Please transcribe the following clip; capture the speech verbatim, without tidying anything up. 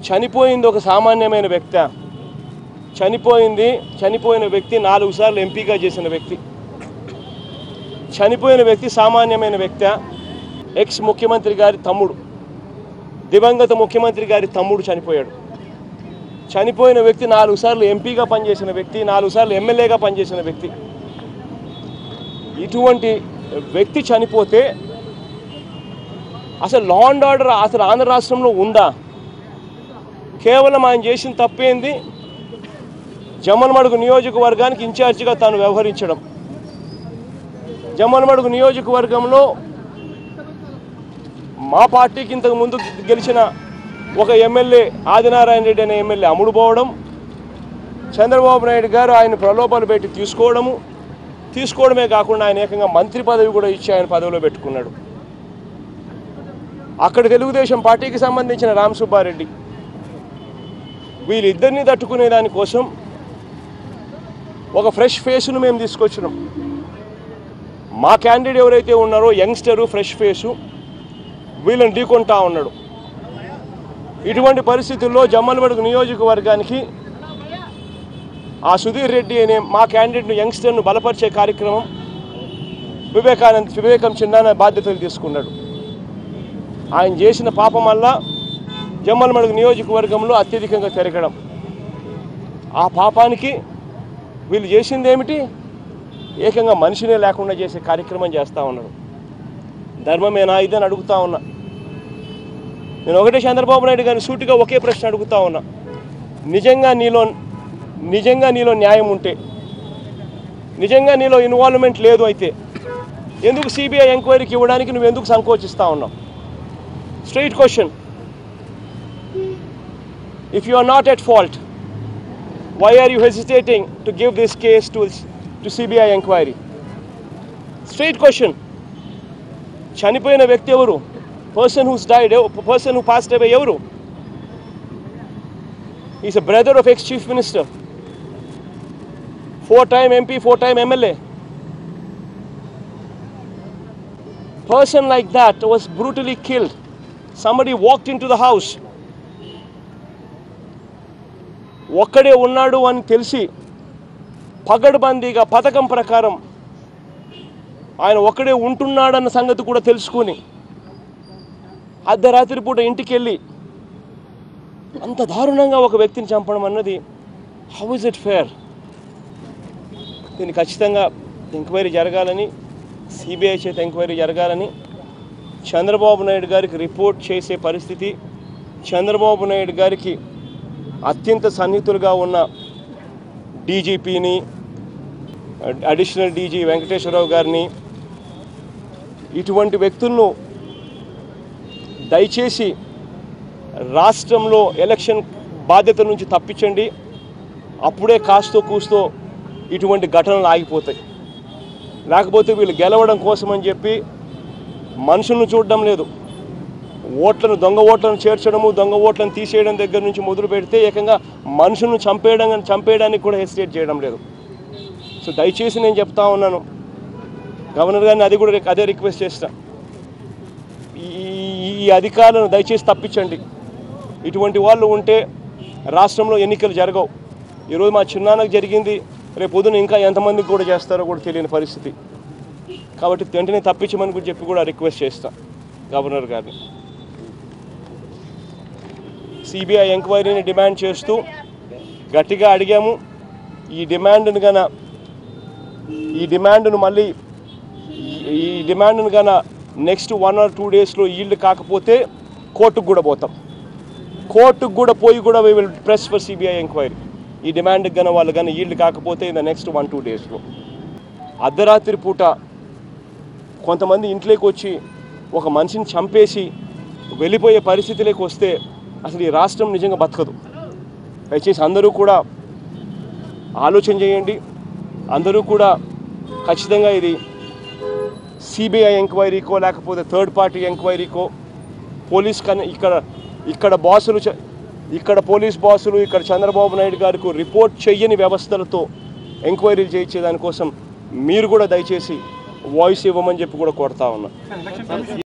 చనిపోయింది ఒక సామాన్యమైన వ్యక్తి. చనిపోయింది చనిపోయిన వ్యక్తి నాలుగు సార్లు ఎంపీగా చేసిన వ్యక్తి. చనిపోయిన వ్యక్తి సామాన్యమైన వ్యక్తి. ఎక్స్ ముఖ్యమంత్రి గారి తమ్ముడు, దివంగత ముఖ్యమంత్రి గారి తమ్ముడు చనిపోయాడు. చనిపోయిన వ్యక్తి నాలుగు సార్లు ఎంపీగా పనిచేసిన వ్యక్తి, నాలుగు సార్లు ఎమ్మెల్యేగా పనిచేసిన వ్యక్తి. ఇటువంటి వ్యక్తి చనిపోతే అసలు లా అండ్ ఆర్డర్ అసలు ఆంధ్ర రాష్ట్రంలో ఉందా? కేవలం ఆయన చేసిన తప్పేంది? జమ్మలమడుగు నియోజకవర్గానికి ఇన్ఛార్జిగా తాను వ్యవహరించడం. జమ్మలమడుగు నియోజకవర్గంలో మా పార్టీకి ఇంతకు ముందు గెలిచిన ఒక ఎమ్మెల్యే ఆదినారాయణ రెడ్డి అనే ఎమ్మెల్యే అమ్ముడు పోవడం, చంద్రబాబు నాయుడు గారు ఆయన ప్రలోభాలు పెట్టి తీసుకోవడము తీసుకోవడమే కాకుండా ఆయన ఏకంగా మంత్రి పదవి కూడా ఇచ్చి ఆయన పదవిలో పెట్టుకున్నాడు. అక్కడ తెలుగుదేశం పార్టీకి సంబంధించిన రామ్ సుబ్బారెడ్డి వీళ్ళిద్దరినీ తట్టుకునే దానికోసం ఒక ఫ్రెష్ ఫేస్ను మేము తీసుకొచ్చినాం. మా క్యాండిడేట్ ఎవరైతే ఉన్నారో యంగ్స్టరు ఫ్రెష్ ఫేసు వీళ్ళని ఢీకొంటా ఉన్నాడు. ఇటువంటి పరిస్థితుల్లో జమ్మలమడుగు నియోజకవర్గానికి ఆ సుధీర్ రెడ్డి అనే మా క్యాండిడేట్ను యంగ్స్టర్ను బలపరిచే కార్యక్రమం వివేకానంద్ వివేకం చిన్న బాధ్యతలు తీసుకున్నాడు. ఆయన చేసిన పాపం వల్ల జమ్మలమడుగు నియోజకవర్గంలో అత్యధికంగా పెరగడం. ఆ పాపానికి వీళ్ళు చేసింది ఏమిటి? ఏకంగా మనిషినే లేకుండా చేసే కార్యక్రమం చేస్తూ ఉన్నారు. ధర్మమేనా ఇదని అడుగుతా ఉన్నా. నేను ఒకటే చంద్రబాబు నాయుడు గారిని సూటిగా ఒకే ప్రశ్న అడుగుతా ఉన్నా. నిజంగా నీలో నిజంగా నీలో న్యాయం ఉంటే, నిజంగా నీలో ఇన్వాల్వ్మెంట్ లేదు అయితే ఎందుకు సిబిఐ ఎంక్వైరీకి ఇవ్వడానికి నువ్వు ఎందుకు సంకోచిస్తూ ఉన్నావు? Straight question. If you are not at fault, why are you hesitating to give this case to to C B I inquiry? Straight question. చనిపోయిన వ్యక్తి ఎవరు? Person who's died, person who passed away ఎవరు? He's a brother of ex-chief minister, four-time M P, four-time M L A. Person like that was brutally killed. Somebody walked into the house. ఒక్కడే ఉన్నాడు అని తెలిసి పగడ్బందీగా పథకం ప్రకారం ఆయన ఒక్కడే ఉంటున్నాడన్న సంగతి కూడా తెలుసుకుని అర్ధరాత్రి పూట ఇంటికి వెళ్ళి అంత దారుణంగా ఒక వ్యక్తిని చంపడం అన్నది హౌ ఇస్ ఇట్ ఫేర్? దీన్ని ఖచ్చితంగా ఎంక్వైరీ జరగాలని, సిబిఐ చేత ఎంక్వైరీ జరగాలని, చంద్రబాబు నాయుడు గారికి రిపోర్ట్ చేసే పరిస్థితి, చంద్రబాబు నాయుడు గారికి అత్యంత సన్నిహితులుగా ఉన్న డీజీపీని, అడిషనల్ డీజీ వెంకటేశ్వరరావు గారిని, ఇటువంటి వ్యక్తులను దయచేసి రాష్ట్రంలో ఎలక్షన్ బాధ్యత నుంచి తప్పించండి. అప్పుడే కాస్తో కూస్తో ఇటువంటి ఘటనలు ఆగిపోతాయి. లేకపోతే వీళ్ళు గెలవడం కోసమని చెప్పి మనుషులను చూడడం లేదు, ఓట్లను దొంగ ఓట్లను చేర్చడము, దొంగ ఓట్లను తీసేయడం దగ్గర నుంచి మొదలు పెడితే ఏకంగా మనుషులను చంపేయడం చంపేయడానికి కూడా హెసిటేట్ చేయడం లేదు. సో దయచేసి నేను చెప్తా ఉన్నాను గవర్నర్ గారిని, అది కూడా అదే రిక్వెస్ట్ చేస్తా, ఈ ఈ అధికారులను దయచేసి తప్పించండి. ఇటువంటి వాళ్ళు ఉంటే రాష్ట్రంలో ఎన్నికలు జరగవు. ఈరోజు మా చిన్నాన్నకు జరిగింది, రేపు పొద్దున ఇంకా ఎంతమందికి కూడా చేస్తారో కూడా తెలియని పరిస్థితి. కాబట్టి వెంటనే తప్పించమని కూడా చెప్పి కూడా రిక్వెస్ట్ చేస్తా గవర్నర్ గారిని. సిబిఐ ఎంక్వైరీని డిమాండ్ చేస్తూ గట్టిగా అడిగాము. ఈ డిమాండ్ను గన ఈ డిమాండ్ను మళ్ళీ ఈ డిమాండ్ను గన నెక్స్ట్ వన్ ఆర్ టూ డేస్లో ఈల్డ్ కాకపోతే కోర్టుకు కూడా పోతాం. కోర్టుకు కూడా పోయి కూడా we will press for CBI enquiry. ఈ డిమాండ్కి గన వాళ్ళు కానీ ఈల్డ్ కాకపోతే in the next one two డేస్లో. అర్ధరాత్రి పూట కొంతమంది ఇంట్లోకి వచ్చి ఒక మనిషిని చంపేసి వెళ్ళిపోయే పరిస్థితిలోకి వస్తే అసలు ఈ రాష్ట్రం నిజంగా బతకదు. దయచేసి అందరూ కూడా ఆలోచన చేయండి. అందరూ కూడా ఖచ్చితంగా ఇది సిబిఐ ఎంక్వైరీకో లేకపోతే థర్డ్ పార్టీ ఎంక్వైరీకో, పోలీస్ కన్నా ఇక్కడ ఇక్కడ బాసులు ఇక్కడ పోలీస్ బాసులు ఇక్కడ చంద్రబాబు నాయుడు గారికి రిపోర్ట్ చెయ్యని వ్యవస్థలతో ఎంక్వైరీలు చేయించే దానికోసం మీరు కూడా దయచేసి వాయిస్ ఇవ్వమని చెప్పి కూడా కోరుతా ఉన్నా.